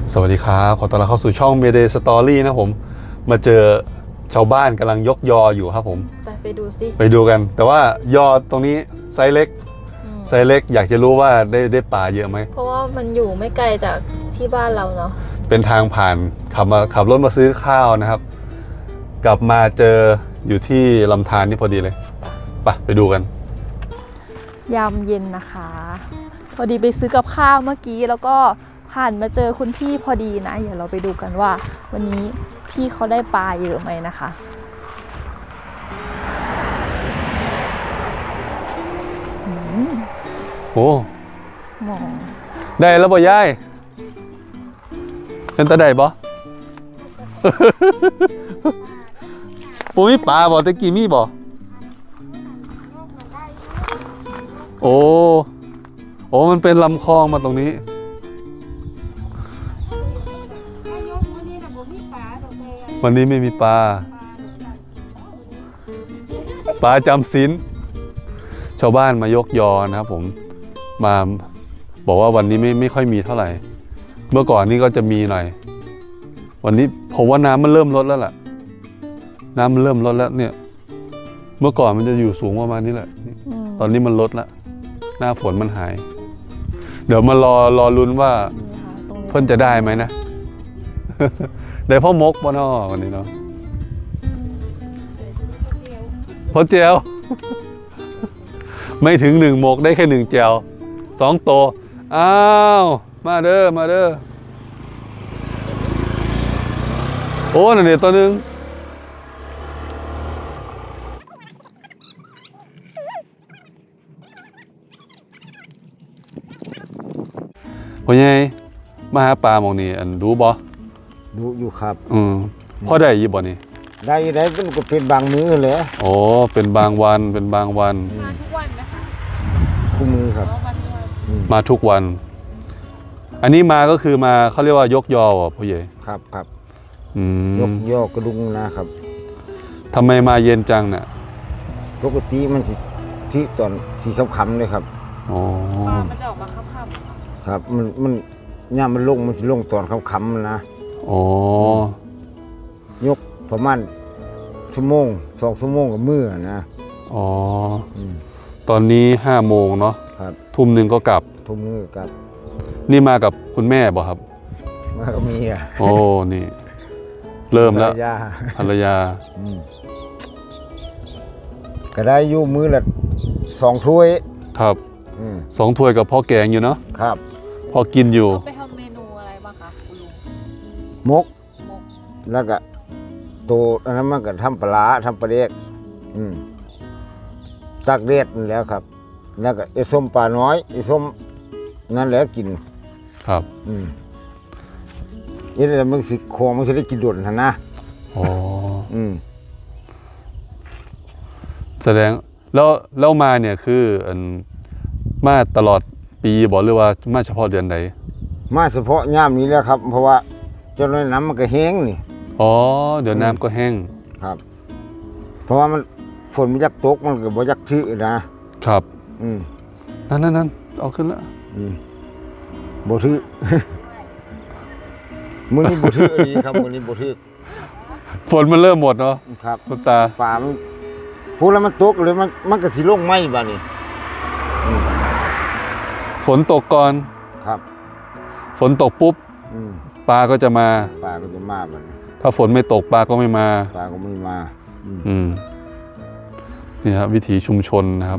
สวัสดีครับขอต้อนรับเข้าสู่ช่อง Mayday Story นะผมมาเจอชาวบ้านกำลังยกยออยู่ครับผมไปดูสิไปดูกันแต่ว่ายอตรงนี้ไซส์เล็กอยากจะรู้ว่าได้ปลาเยอะไหมเพราะว่ามันอยู่ไม่ไกลจากที่บ้านเราเนาะเป็นทางผ่านขับรถมาซื้อข้าวนะครับกลับมาเจออยู่ที่ลำธารนี่พอดีเลยไปดูกันยามเย็นนะคะพอดีไปซื้อกับข้าวเมื่อกี้แล้วก็ผ่านมาเจอคุณพี่พอดีนะเดี๋ยวเราไปดูกันว่าวันนี้พี่เขาได้ปลาเยอะไหมนะคะโอ้มองได้แล้วบ่ยายเป็นตาได้บ่ ปูมีปลาบ่ตะกี้มีบ่โอ้มันเป็นลำคลองมาตรงนี้วันนี้ไม่มีปลาจำศีลชาวบ้านมายกยอนะครับผมมาบอกว่าวันนี้ไม่ค่อยมีเท่าไหร่เมื่อก่อนนี้ก็จะมีหน่อยวันนี้ผมว่าน้ำมันเริ่มลดแล้วล่ะน้ำมันเริ่มลดแล้วเนี่ยเมื่อก่อนมันจะอยู่สูงประมาณนี้แหละตอนนี้มันลดแล้วหน้าฝนมันหายเดี๋ยวมารอลุ้นว่าเพิ่นจะได้ไหมนะ ได้พ่อมกบ่นอวันนี้เนาะพ่อเจียว ไม่ถึง1 มกได้แค่1 เจียว2 โตอ้าวมาเด้อโอ้นั่นเนี่ยตัวนึงพ่อใหญ่มาหาปลาหมองนี่อันดูบ่ดูอยู่ครับพ่อได้ยี่บ่นี่ได้มันก็เป็นบางมื้อเลยโอ้เป็นบางวันมาทุกวันนะคะทุกมื้อครับมาทุกวันอันนี้มาก็คือมาเขาเรียกว่ายกยอพ่อใหญ่ครับยกยอกระดุงนะครับทำไมมาเย็นจังเนี่ยปกติมันที่ตอนสีค่ำๆเลยครับอ๋อมันจะออกมาค่ำๆครับมันเนี่ยมันสิลงตอนค่ำๆนะอ๋อยกประมาณ2 ชั่วโมงกับมื้อนะอ๋อตอนนี้5 โมงเนาะครับทุ่ม 1ก็กลับทุ่ม 1กลับนี่มากับคุณแม่บ่ครับมากับเมียโอ้นี่เริ่มแล้วภรรยาก็ได้อยู่มื้อละ2 ถ้วยครับ2 ถ้วยกับพ่อแกงอยู่เนาะครับพอกินอยู่ไปทำเมนูอะไรบ้างคะคุณลุงมกแล้วก็ตัวอันนั้นมันก็ทำปลาทำปลาเด็กตักเด็ดแล้วครับแล้วก็ไอ้ส้มปลาน้อยไอ้ส้มนั่นแหละกินครับนี่แหละมันสิคอมันจะได้กินด่วนนะอ๋อแสดงแล้วมาเนี่ยคือมาตลอดปีบอกหรือว่ามาเฉพาะเดือนใดมาเฉพาะย่ามนี้แล้วครับเพราะว่าจนน้ำมันก็แห้งนี่อ๋อเดี๋ยวน้ำก็แห้งครับเพราะว่ามันฝนมันยักตกมันก็บ่ยักชื้นนะครับนั่นเอาขึ้นแล้วบ่ทื่อมื้อนี้บ่ทื่อดีครับมื้อนี้บ่ทื่อฝนมันเริ่มหมดเนาะครับคุณตาป่ามันพูดแล้วมันตกเลยมันก็สิลงไหมบ้านี้ฝนตกก่อนครับฝนตกปุ๊บปลาก็จะมาบ้านี้ถ้าฝนไม่ตกปลาก็ไม่มานี่ครับวิถีชุมชนนะครับ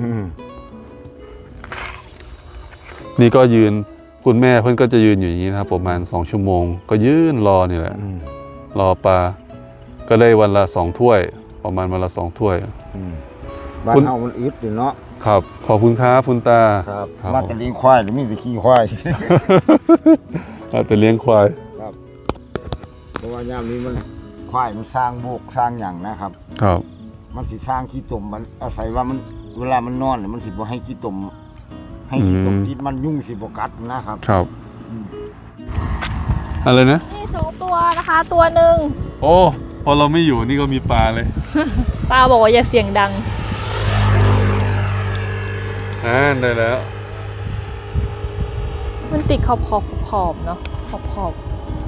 นี่ก็ยืนคุณแม่เพื่อนก็จะยืนอยู่อย่างนี้นะครับประมาณ2 ชั่วโมงก็ยืนรอนี่แหละรอปลาก็ได้วันละ2 ถ้วยประมาณวันละ2 ถ้วยบ้านเฮามันอึดอยู่เนาะครับขอบคุณครับคุณตาครับมาแต่เลี้ยงควายหรือมีแต่ขี้ควายมาแต่เลี้ยงควายครับเพราะว่ายามนี้มันควายมันสร้างโบกสร้างอย่างนะครับครับมันสิสร้างขี้ตุ่มมันอาศัยว่ามันเวลามันนอนมันสิบ่ให้ขี้ตุ่มที่มันยุ่งสิบ่กัดนะครับครับอะไรนะนี่2 ตัวนะคะตัวหนึ่งโอ้พอเราไม่อยู่นี่ก็มีปลาเลยป้าบอกว่าอย่าเสียงดังได้แล้วมันติดขอบเนาะขอบ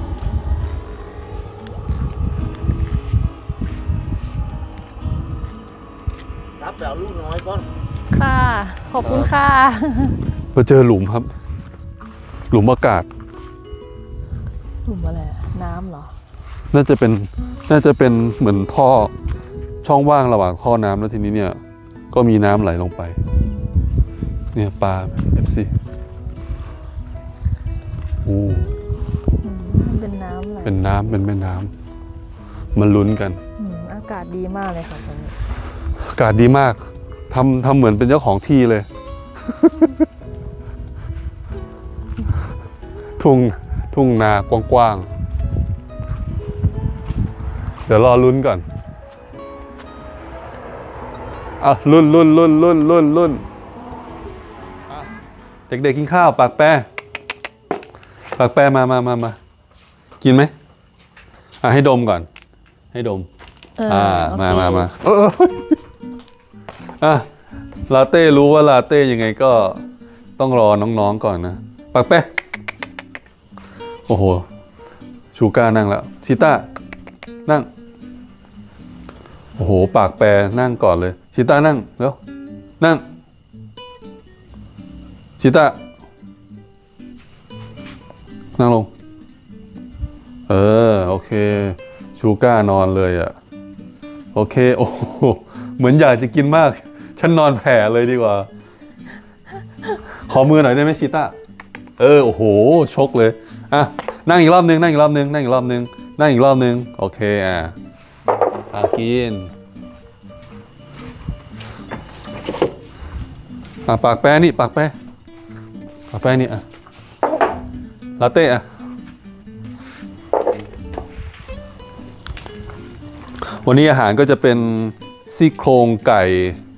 ไปเอาลูกน้อยก่อนค่ะ ขอบคุณค่ะมาเจอหลุมครับ หลุมอากาศหลุมอะไรอะน้ำเหรอน่าจะเป็นเหมือนท่อช่องว่างระหว่างท่อน้ำแล้วทีนี้เนี่ย ก็มีน้ำไหลลงไป เนี่ยปลา FC โอ้มันเป็นน้ำอะไรเป็นน้ำเป็นแม่น้ำมันลุ้นกันอากาศดีมากเลยค่ะตอนนี้อากาศดีมากทำเหมือนเป็นเจ้าของที่เลย ทุ่งนากว้างๆ เดี๋ยวรอลุ้นก่อนอ่ะลุ้นเด็กๆกินข้าวปากแปมากินไหมให้ดมก่อน ให้ดมโอเคมาลาเต้รู้ว่าลาเต้ยังไงก็ต้องรอน้องๆก่อนนะปากแปะโอ้โหชูก้านั่งแล้วชิต้านั่งโอ้โหปากแปรนั่งก่อนเลยชิต้านั่งเร็วนั่งชิต้านั่งลงโอเคชูก้านอนเลยอ่ะโอเคโอ้โหเหมือนอยากจะกินมากฉันนอนแผ่เลยดีกว่าขอมือหน่อยได้ไหมชิต้าโอ้โหชกเลยอ่ะนั่งอีกรอบนึงโอเคกินปากแปะนี่ลาเต้วันนี้อาหารก็จะเป็นซี่โครงไก่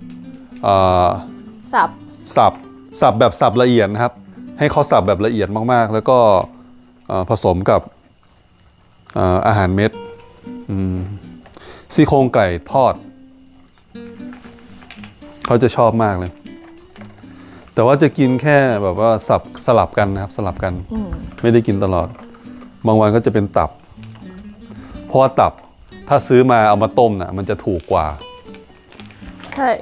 สับแบบสับละเอียดนะครับให้เขาสับแบบละเอียดมากๆแล้วก็ผสมกับอาหารเม็ดซี่โครงไก่ทอดเขาจะชอบมากเลยแต่ว่าจะกินแค่แบบว่าสลับกันนะครับสลับกันไม่ได้กินตลอดบางวันก็จะเป็นตับเพราะว่าตับถ้าซื้อมาเอามาต้มน่ะมันจะถูกกว่าใช่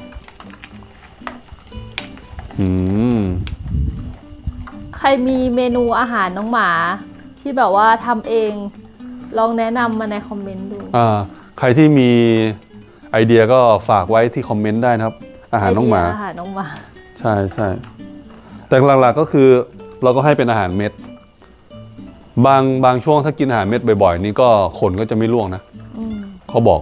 ใครมีเมนูอาหารน้องหมาที่แบบว่าทำเองลองแนะนำมาในคอมเมนต์ดูใครที่มีไอเดียก็ฝากไว้ที่คอมเมนต์ได้นะครับอาหารน้องหมาใช่แต่หลักๆก็คือเราก็ให้เป็นอาหารเม็ดบางช่วงถ้ากินอาหารเม็ดบ่อยๆนี่ก็ขนก็จะไม่ร่วงนะเขาบอก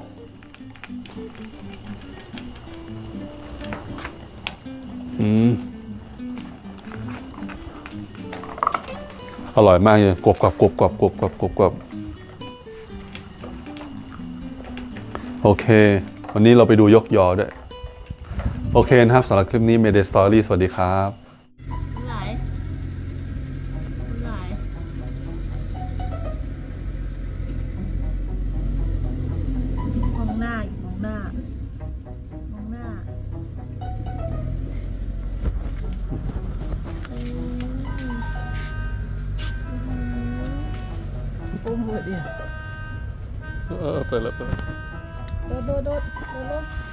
อร่อยมากเลยกรอบโอเควันนี้เราไปดูยกยอด้วยโอเคนะครับสำหรับคลิปนี้ Mayday Story สวัสดีครับมองหน้าปุ้มเลยดิไปแล้วโดด